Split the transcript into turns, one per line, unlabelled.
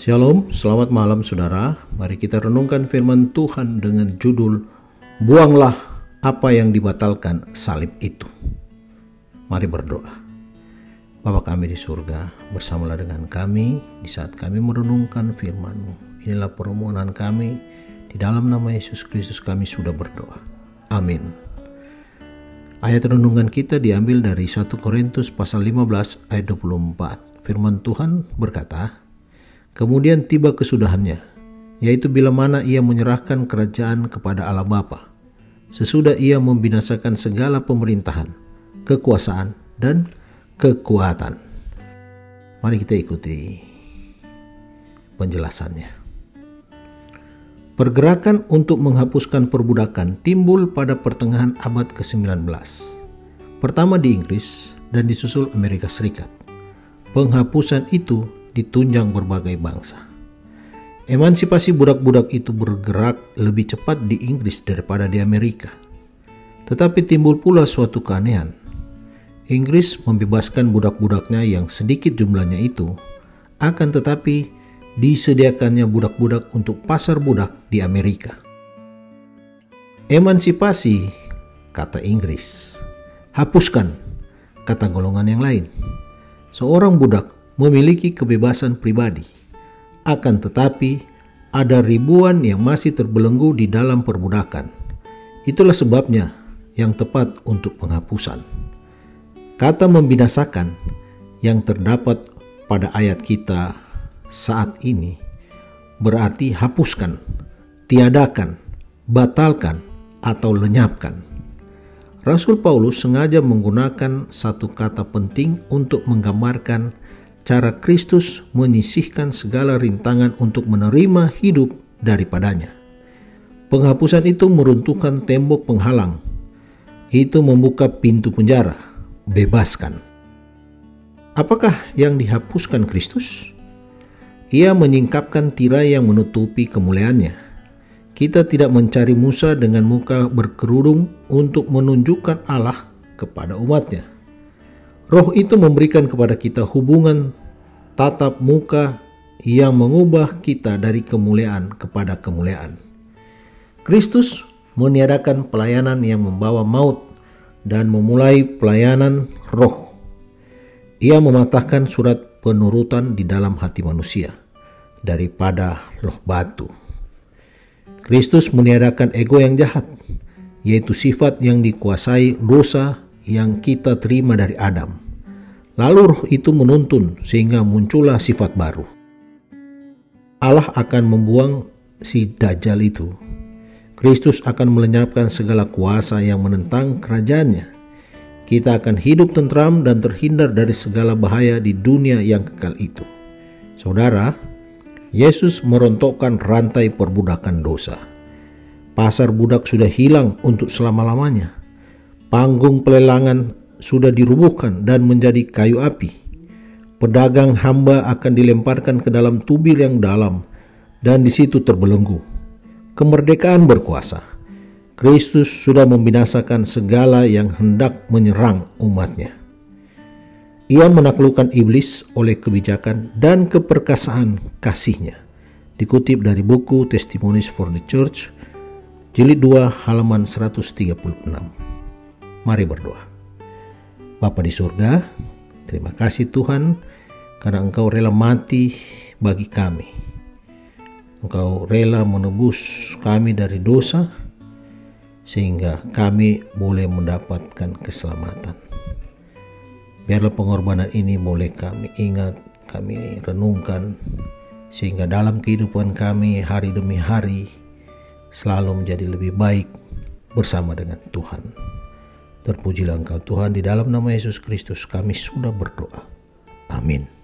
Shalom, selamat malam saudara. Mari kita renungkan firman Tuhan dengan judul Buanglah apa yang dibatalkan salib itu. Mari berdoa. Bapa kami di surga, bersamalah dengan kami di saat kami merenungkan firman-Mu. Inilah permohonan kami, di dalam nama Yesus Kristus kami sudah berdoa. Amin. Ayat renungan kita diambil dari 1 Korintus pasal 15 ayat 24. Firman Tuhan berkata, kemudian tiba kesudahannya, yaitu bila mana ia menyerahkan kerajaan kepada Allah Bapa, sesudah ia membinasakan segala pemerintahan, kekuasaan, dan kekuatan. Mari kita ikuti penjelasannya. Pergerakan untuk menghapuskan perbudakan timbul pada pertengahan abad ke-19. Pertama di Inggris dan disusul Amerika Serikat. Penghapusan itu ditunjang berbagai bangsa. Emansipasi budak-budak itu bergerak lebih cepat di Inggris daripada di Amerika. Tetapi timbul pula suatu keanehan. Inggris membebaskan budak-budaknya yang sedikit jumlahnya itu, akan tetapi disediakannya budak-budak untuk pasar budak di Amerika. Emansipasi, kata Inggris. Hapuskan, kata golongan yang lain. Seorang budak memiliki kebebasan pribadi. Akan tetapi, ada ribuan yang masih terbelenggu di dalam perbudakan. Itulah sebabnya yang tepat untuk penghapusan. Kata membinasakan yang terdapat pada ayat kita saat ini berarti hapuskan, tiadakan, batalkan, atau lenyapkan. Rasul Paulus sengaja menggunakan satu kata penting untuk menggambarkan cara Kristus menyisihkan segala rintangan untuk menerima hidup daripadanya. Penghapusan itu meruntuhkan tembok penghalang. Itu membuka pintu penjara. Bebaskan. Apakah yang dihapuskan Kristus? Ia menyingkapkan tirai yang menutupi kemuliaannya. Kita tidak mencari Musa dengan muka berkerudung untuk menunjukkan Allah kepada umatnya. Roh itu memberikan kepada kita hubungan tatap muka yang mengubah kita dari kemuliaan kepada kemuliaan. Kristus meniadakan pelayanan yang membawa maut dan memulai pelayanan roh. Ia mematahkan surat penurutan di dalam hati manusia daripada loh batu. Kristus meniadakan ego yang jahat, yaitu sifat yang dikuasai dosa yang kita terima dari Adam. Lalu roh itu menuntun sehingga muncullah sifat baru. Allah akan membuang si Dajjal itu. Kristus akan melenyapkan segala kuasa yang menentang kerajaannya. Kita akan hidup tentram dan terhindar dari segala bahaya di dunia yang kekal itu. Saudara, Yesus merontokkan rantai perbudakan dosa. Pasar budak sudah hilang untuk selama-lamanya. Panggung pelelangan sudah dirubuhkan dan menjadi kayu api. Pedagang hamba akan dilemparkan ke dalam tubir yang dalam dan di situ terbelenggu. Kemerdekaan berkuasa. Kristus sudah membinasakan segala yang hendak menyerang umatnya. Ia menaklukkan iblis oleh kebijakan dan keperkasaan kasihnya. Dikutip dari buku Testimonies for the Church, jilid 2 halaman 136. Mari berdoa. Bapa di surga, terima kasih Tuhan karena Engkau rela mati bagi kami. Engkau rela menebus kami dari dosa sehingga kami boleh mendapatkan keselamatan. Biarlah pengorbanan ini boleh kami ingat, kami renungkan sehingga dalam kehidupan kami hari demi hari selalu menjadi lebih baik bersama dengan Tuhan. Terpujilah Engkau Tuhan, di dalam nama Yesus Kristus kami sudah berdoa. Amin.